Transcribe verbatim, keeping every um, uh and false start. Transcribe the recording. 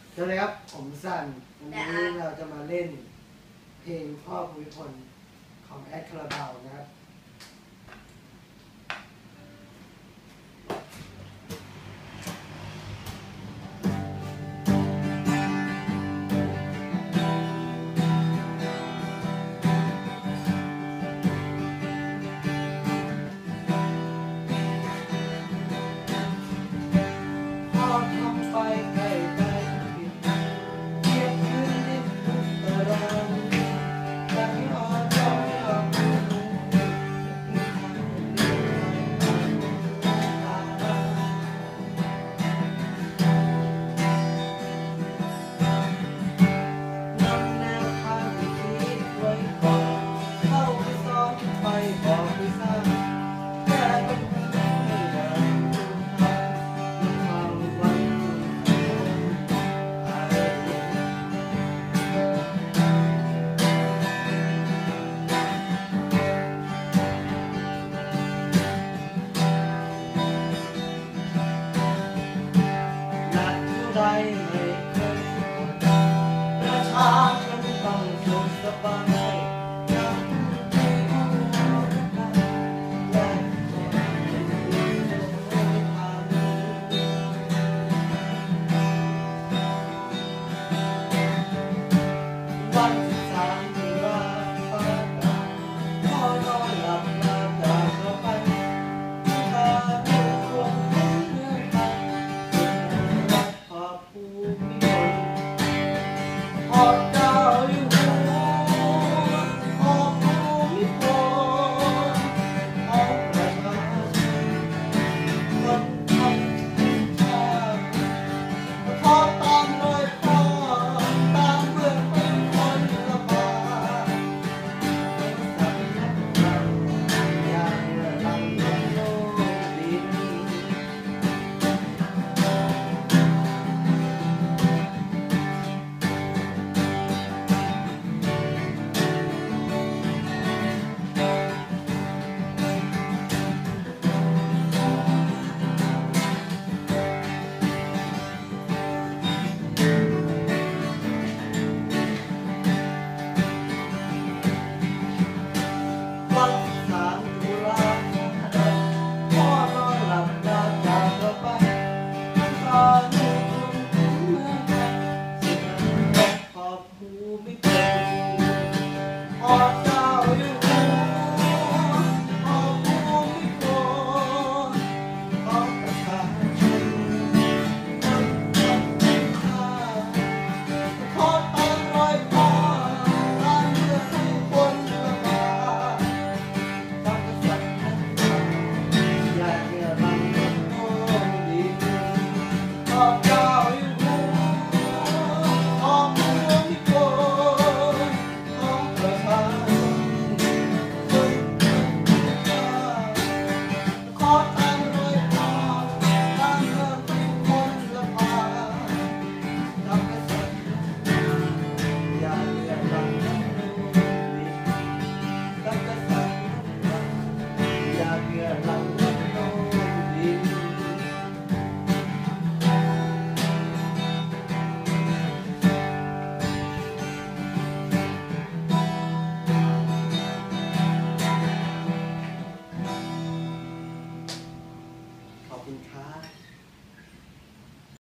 สวัสดีครับผมสันวันนี้เราจะมาเล่นเพลงพ่อภูมิพลของแอดคาราบาวนะครับพ่อทำไปใกล้ไปเก็บขึ้นนิดทุกตารางแต่ไม่ออกจอไม่ออกนำแนวทางที่คิดไว้ก่อนเข้าไปซ้อนไปบอกไปสร้างแค่ต้องไม่ได้ทุกทางความหวังหนักเท่าใดไม่เคยทุกคนประชาชนต้องสุขสบายยังมีผู้รู้กันและคนที่รู้ทางวันที่สามที่ว่าฟ้าตาพ่อนอนหลับมาจากเราไปที่ตาลูกควงเนื้อไปขอบภูมิพลพ่อ